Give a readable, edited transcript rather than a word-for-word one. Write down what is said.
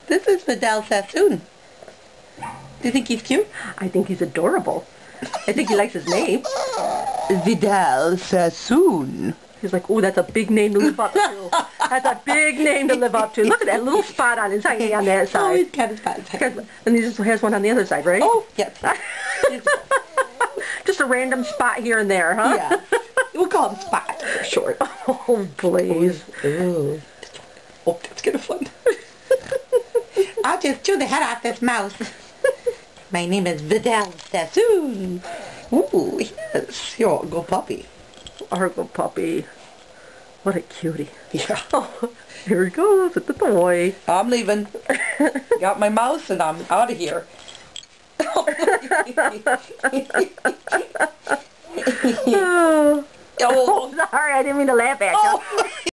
This is Vidal Sassoon. Do you think he's cute? I think he's adorable. I think he likes his name. Vidal Sassoon. He's like, oh, that's a big name to live up to. That's a big name to live up to. Look at that little spot on his head on that Oh, side. he's got a spot. And he just has one on the other side, right? Oh, yes. Just a random spot here and there, huh? Yeah. We'll call him Spot for short. Oh, please. Ooh. Oh, that's kind of fun. I'll just chew the head off this mouse. My name is Vidal Sassoon. Ooh, yes. Your go puppy. Argo puppy. What a cutie. Yeah. Oh, here he goes with the toy. I'm leaving. Got my mouse and I'm out of here. Oh, Oh. sorry, I didn't mean to laugh at you. Oh.